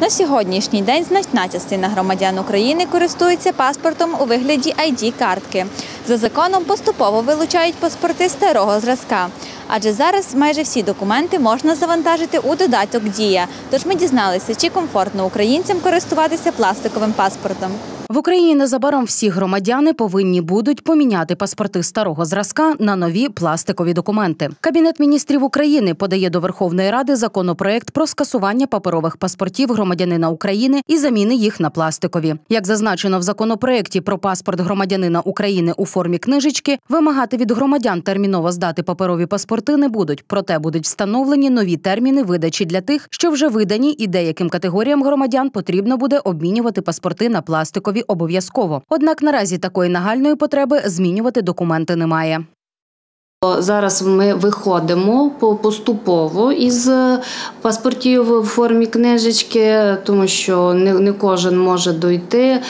На сьогоднішній день значна частина громадян України користується паспортом у вигляді ID-картки. За законом поступово вилучають паспорти старого зразка. Адже зараз майже всі документи можна завантажити у додаток «Дія». Тож ми дізналися, чи комфортно українцям користуватися пластиковим паспортом. В Україні незабаром всі громадяни повинні будуть поміняти паспорти старого зразка на нові пластикові документи. Кабінет міністрів України подає до Верховної Ради законопроект про скасування паперових паспортів громадянина України і заміни їх на пластикові. Як зазначено в законопроекті про паспорт громадянина України у формі книжечки, вимагати від громадян терміново здати паперові паспорти не будуть. Проте будуть встановлені нові терміни видачі для тих, що вже видані, і деяким категоріям громадян потрібно буде обмінювати паспорти на пластикові обов'язково. Однак наразі такої нагальної потреби змінювати документи немає. Зараз ми виходимо поступово із паспортів у формі книжечки, тому що не кожен може дойти,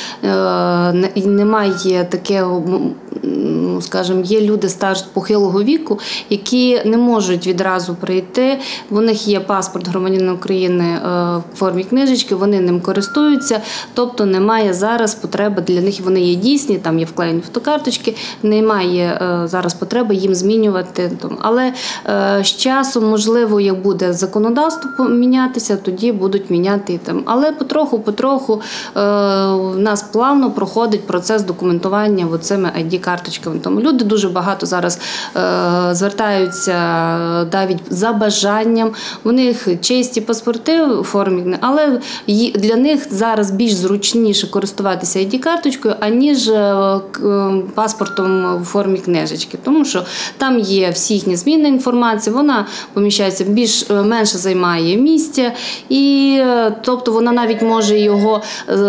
немає такого, скажімо, є люди похилого віку, які не можуть відразу прийти, у них є паспорт громадянина України в формі книжечки, вони ним користуються, тобто немає зараз потреби для них, вони є дійсні, там є вклеєні фотокарточки, немає зараз потреби їм змінювати. Але з часом, можливо, як буде законодавство мінятися, тоді будуть міняти. Але потроху в нас плавно проходить процес документування цими ID-карточками. Тому люди дуже багато зараз звертаються навіть за бажанням. У них чисті паспорти у формі, але для них зараз більш зручніше користуватися ID-карточкою, аніж паспортом у формі книжечки. Тому що там є всі їхні зміни інформації, вона поміщається менше займає місця, і тобто вона навіть може його,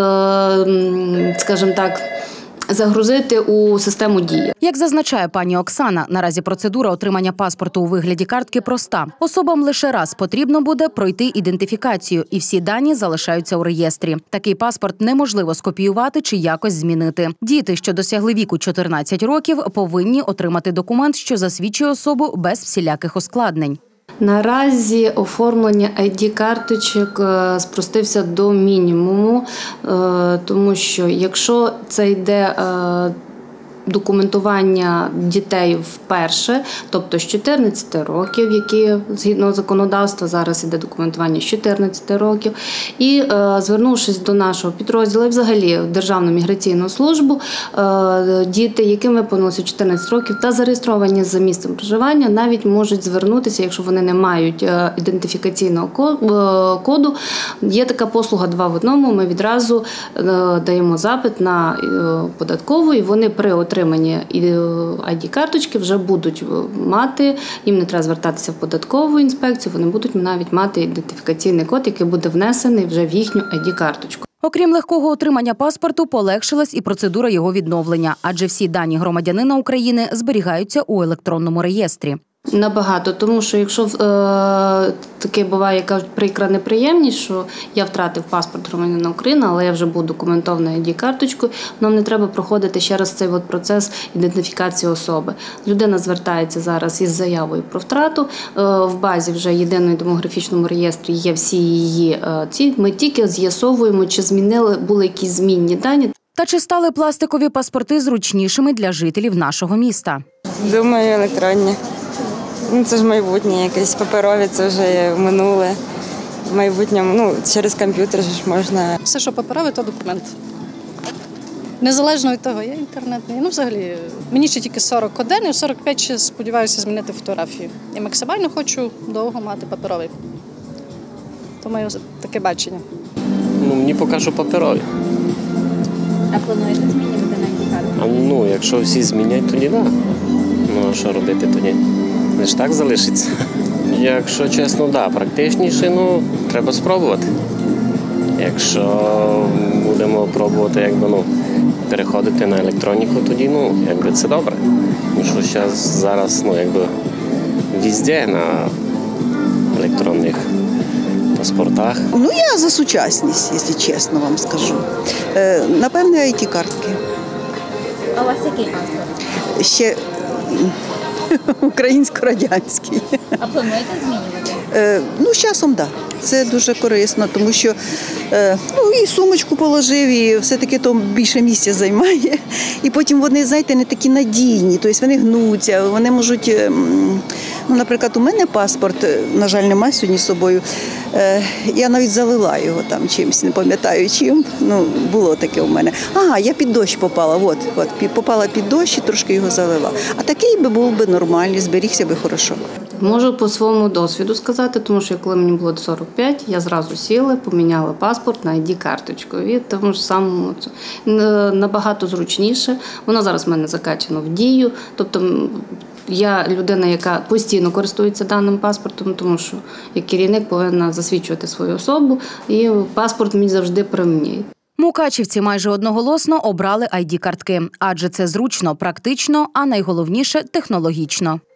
скажімо так, загрузити у систему «Дія». Як зазначає пані Оксана, наразі процедура отримання паспорту у вигляді картки проста. Особам лише раз потрібно буде пройти ідентифікацію, і всі дані залишаються у реєстрі. Такий паспорт неможливо скопіювати чи якось змінити. Діти, що досягли віку 14 років, повинні отримати документ, що засвідчує особу без всіляких ускладнень. Наразі оформлення ID-карточок спростився до мінімуму, тому що якщо це йде документування дітей вперше, тобто з 14 років, які згідно законодавства зараз йде документування з 14 років, і звернувшись до нашого підрозділу, і взагалі в Державну міграційну службу, діти, яким виповнилося 14 років та зареєстровані за місцем проживання, навіть можуть звернутися, якщо вони не мають ідентифікаційного коду. Є така послуга 2 в 1, ми відразу даємо запит на податкову, і вони при отримані ID-карточки вже будуть мати, їм не треба звертатися в податкову інспекцію, вони будуть навіть мати ідентифікаційний код, який буде внесений вже в їхню ID-карточку. Окрім легкого отримання паспорту, полегшилась і процедура його відновлення, адже всі дані громадянина України зберігаються у електронному реєстрі. Набагато, тому що якщо таке буває, кажуть, прикра неприємність, що я втратив паспорт громадянина України, але я вже був документований ID-карточкою, нам не треба проходити ще раз цей процес ідентифікації особи. Людина звертається зараз із заявою про втрату, в базі вже єдиного демографічному реєстрі є всі її ці, ми тільки з'ясовуємо, чи були якісь змінні дані. Та чи стали пластикові паспорти зручнішими для жителів нашого міста? Думаю, електронні. Це ж майбутнє якесь, паперові, це вже минуле. В майбутньому, через комп'ютер ж можна. Все, що паперове, то документ. Незалежно від того, є інтернетний. Взагалі, мені ще тільки 41, і в 45 ще сподіваюся змінити фотографію. І максимально хочу довго мати паперовий. То моє таке бачення. Мені поки що паперові. А плануєте змінювати на ID-картку? Якщо всі змінять, тоді так. А що робити тоді? Не ж так залишиться. Якщо чесно, практичніше, треба спробувати. Якщо будемо пробувати переходити на електроніку, тоді це добре. Тому що зараз везде на електронних паспортах. Я за сучасність, якщо чесно вам скажу. Напевне, IT-картки. А у вас який паспорт? Ще українсько-радянський. А плануєте змінювати? Ну, з часом, так. Це дуже корисно, тому що і сумочку положив, і все-таки то більше місця займає. І потім вони, знаєте, не такі надійні, тобто вони гнуться, вони можуть, ну, наприклад, у мене паспорт, на жаль, немає сьогодні з собою, я навіть залила його там чимось, не пам'ятаю чим, ну, було таке у мене. Я під дощ попала, попала під дощ і трошки його залила. А такий би був би нормальний, зберігся би хорошо. Можу по своєму досвіду сказати, тому що коли мені було 45, я зразу сіла, поміняла паспорт на ID-карточку. І тому ж самому набагато зручніше. Вона зараз в мене закачана в дію. Тобто я людина, яка постійно користується даним паспортом, тому що як керівник повинна засвідчувати свою особу, і паспорт мені завжди при мені. Мукачівці майже одноголосно обрали ID-картки, адже це зручно, практично, а найголовніше – технологічно.